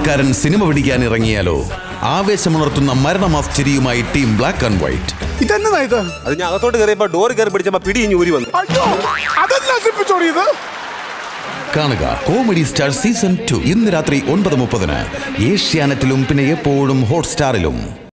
പട്ടാളക്കാരൻ സിനിമ പിടിക്കാൻ ഇറങ്ങിയാലോ? ആവേശമുണർത്തുന്ന മരണമാസ്ചര്യവുമായി ടീം ബ്ലാക്ക് ആൻഡ് വൈറ്റ്. അത് ഞാൻ അകത്തോട്ട് കയറിയപ്പോ ഡോർ കയറി പിടിച്ചപ്പോ പിടിഞ്ഞ് ഊരി വന്നു. കാണുക കോമഡി സ്റ്റാർ സീസൺ 2 ഇന്ന് രാത്രി 9:30 ഏഷ്യാനെറ്റിലും പിന്നെ എപ്പോഴും ഹോട്ട്സ്റ്റാറിലും.